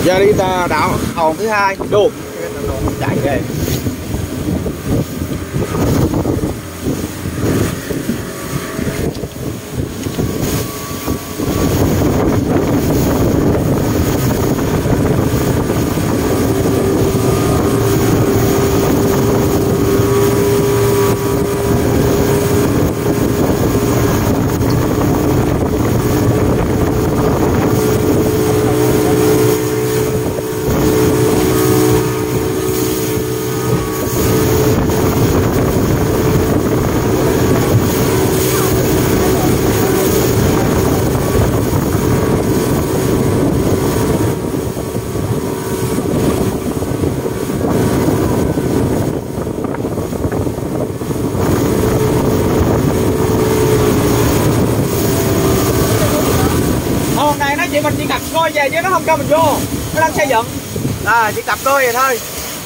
Giờ đi đảo hòn thứ hai đu chạy về. Mình chỉ cặp coi về chứ nó không cho mình vô, nó đang xây dựng, chỉ cặp đôi vậy thôi.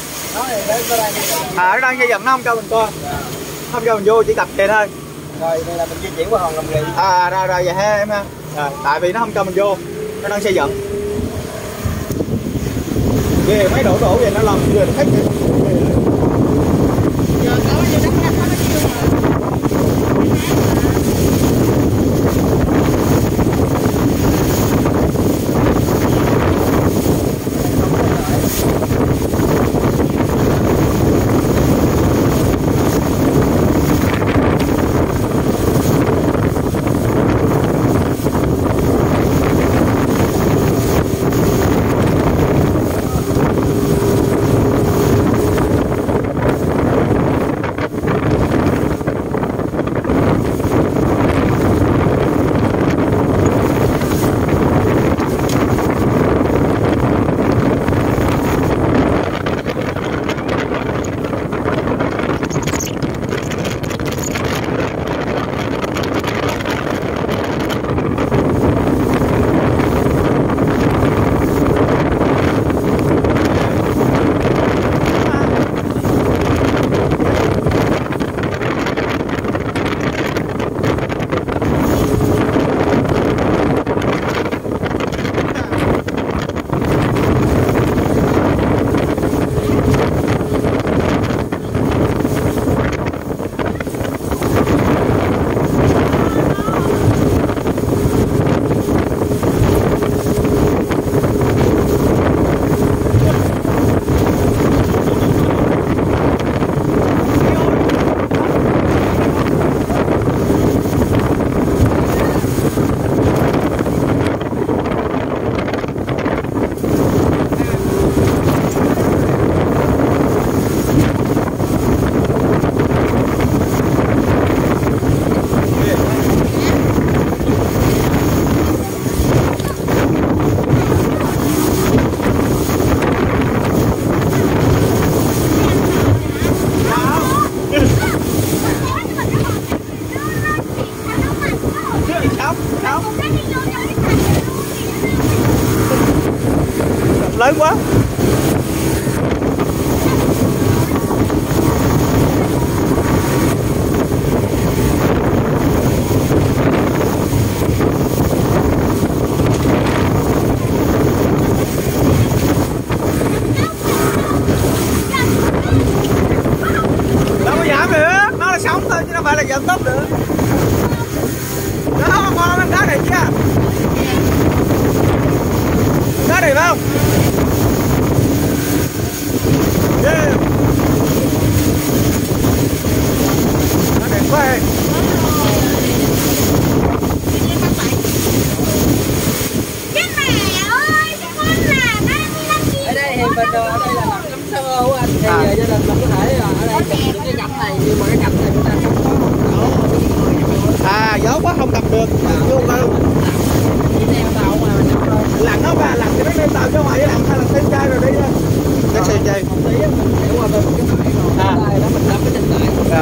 Nó đang xây dựng, nó không cho mình coi, không cho mình vô, chỉ cặp về thôi. Rồi đây là mình di chuyển qua hòn Long Nghị. Rồi vậy ha em ha. Tại vì nó không cho mình vô, nó đang xây dựng. Ghê mấy đổ về nó làm ghê hết. Giờ có bao nhiêu đất có bao nhiêu rồi. Lớn quá. Đâu có giảm được, nó là sống thôi chứ đâu phải là giảm tốc được. Đó, con ăn đá này chưa? Đá này phải không? Yeah. Nó đẹp quá em. Ở đây thì mình ở đây là làm cắm sơ của anh thì gia đình mình có thể ở đây chụp những cái cặp này, nhưng mà cái cặp này chúng ta không có. Gió quá không cầm được. Vô đâu. Neo tàu mà mình neo đâu. Lặn nó ba lặn thì nó neo tàu cho ngoài lặn hay là thêm chai rồi đi thôi. Cái xe chai. Một tí mình để qua bên cái bãi còn đây đó mình đâm cái trên bãi.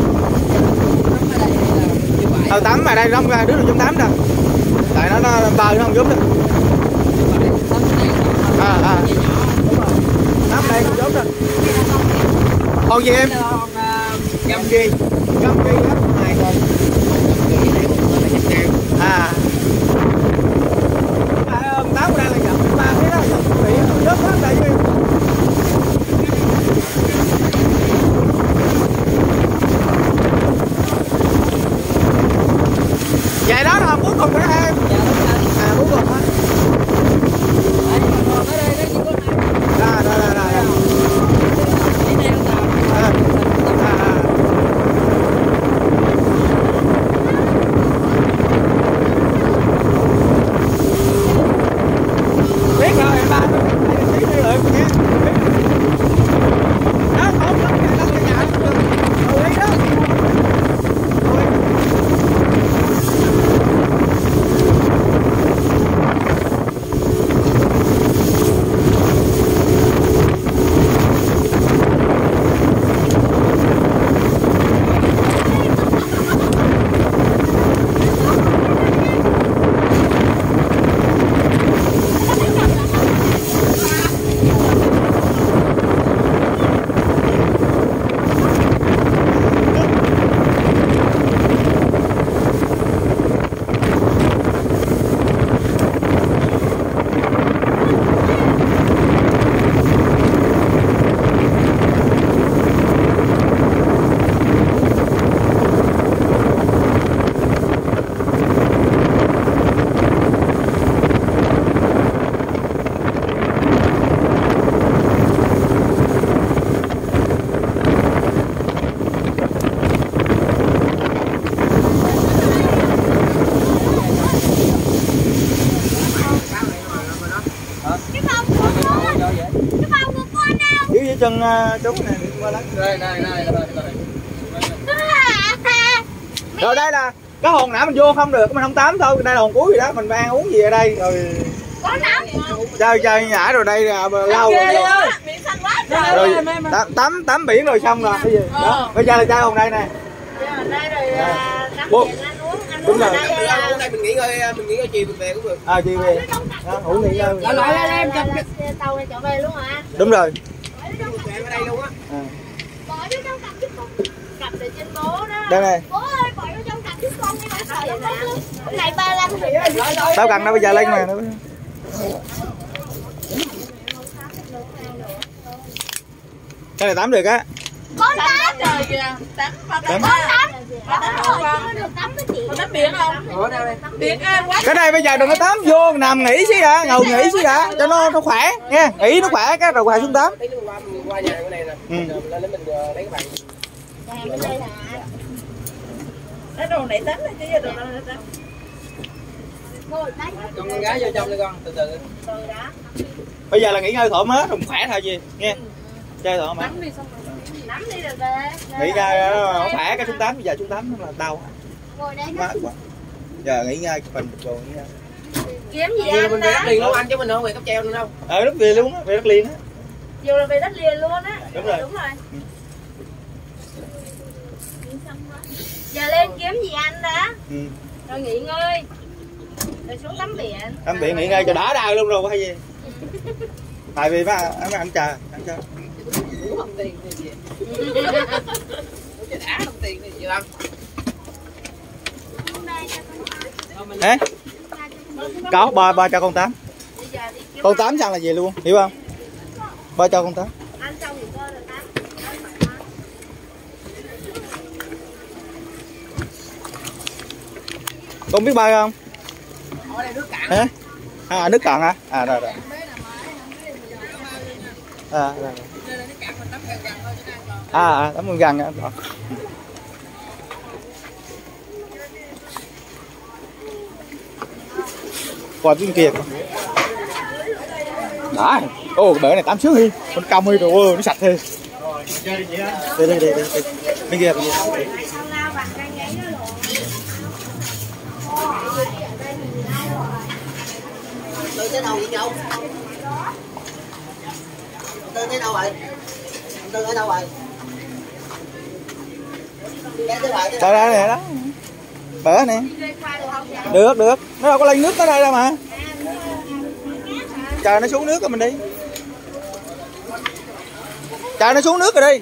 Tắm ở đây không ra đứa được trong tắm đâu. Tại nó bờ nó không giúp đâu. Tắm đây không giúp đâu. Con gì em? Găm ghi đó này rồi. Táo ở đây là giận ba cái đó giận bị chân chú nè. Đây. Rồi đây là cái hòn nãy mình vô không được, mình không tám thôi, đây là hòn cuối gì đó, mình phải ăn uống gì ở đây rồi. Có nắm. Chơi nhả rồi đây là lâu rồi. Biển xanh quá trời. Rồi tắm biển rồi xong rồi cái gì đó. Bây giờ là chơi hòn đây nè. Đây rồi tắm Bố. biển ăn uống Đúng rồi. Đây mình nghỉ ngơi chiều về cũng được. Chiều về. Đó, ngủ nghỉ ngơi. Lại em trong tàu này trở về luôn hả? Đúng rồi. Ở đây luôn á. Bỏ vô trong cặp giúp con. Cặp để trên bố đó. Đây này. Bố ơi, bỏ vô trong cặp giúp con đi mà sợ lắm đó. Cái này 35 triệu. Tao cần nó bây giờ lên mà. Cái này tắm được á. Con tắm. Trời kìa, tắm Con tắm. Tắm với chị. tắm biển không? Biển êm quá. Cái này bây giờ đừng có tắm, vô nằm nghỉ xí đã, ngồi nghỉ xí đã cho nó khỏe nha, nghỉ nó khỏe cái rồi xuống tắm. Tí nữa qua nhà cái này nè. Lên để mình lấy cái bàn. Bên đây là Cái đồ này tắm này chứ đồ này tắm. ngồi đấy. Con gái vô trong đi con, từ từ. Rồi đó. Bây giờ là nghỉ ngơi thoải mái, khỏe thôi gì nghe, chơi thoải mái. Nắm đi rồi về. Nghỉ ngơi nó khỏe cái xuống tắm, bây giờ xuống tắm nó là đau. Ngồi đây. Mát quá. Giờ nghỉ ngơi mình rồi nghỉ ngơi. Kiếm gì Mình ăn về đất đó. liền luôn anh chứ mình không về cáp treo nữa đâu. Đất liền luôn á, về đất liền á. Dù là về đất liền luôn á. Đúng rồi. Giờ lên kiếm gì ăn đã. Ừ. Rồi nghỉ ngơi. Rồi xuống tắm biển. Tắm biển nghỉ ngơi cho đỡ đau luôn rồi hay gì. Tại vì mấy ăn chờ, ăn chờ. Không tiền thì gì. Đã không tiền thì gì lắm. Hả? Có ba cho con tắm. Con tắm xong là về luôn, hiểu không? Ba cho con tắm. Ăn xong thì coi rồi tắm. Con biết bơi không? Ở đây nước cạn. Hả? Nước cạn hả? Rồi. Rồi. Tắm con gần á. Qua bên kia. Đó. Bể này tắm sướng đi. Con cong đi rồi, nó sạch đi. Đi. Bên kia. Tư tới đâu vậy chị ông? Tư tới đâu rồi? Tư ở đâu rồi? Đây nè đó. Bể nè. Được. Nó đâu có lên nước tới đây đâu mà. Chờ nó xuống nước rồi mình đi. Chờ nó xuống nước rồi đi.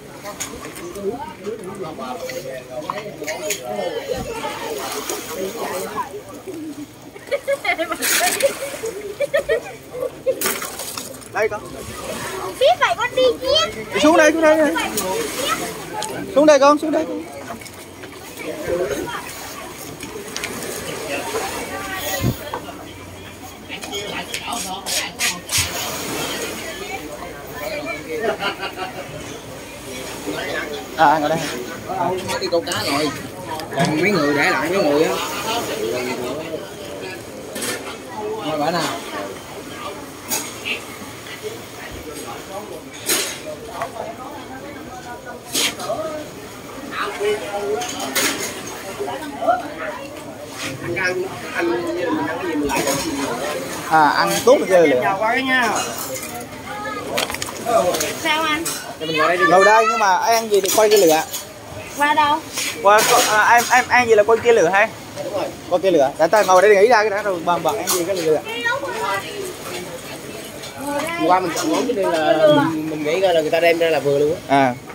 Đây con. Biết phải con đi kia. Xuống đây. Xuống đây con. Ngồi đây. Mới đi câu cá rồi. Còn mấy người để lại mấy người á. Thôi bả nào. Ăn tốt rồi chơi liền. Sao anh? Ngồi đây nhưng mà ăn gì thì quay cái lửa. Qua đâu? Em ăn gì là quay kia lửa hay? Đúng rồi. Quay kia lửa. Để ta ngồi đây nghĩ ra cái đó rồi bầm ăn gì cái lửa. Qua mình chọn món cho nên là mình nghĩ ra là người ta đem ra là vừa luôn á.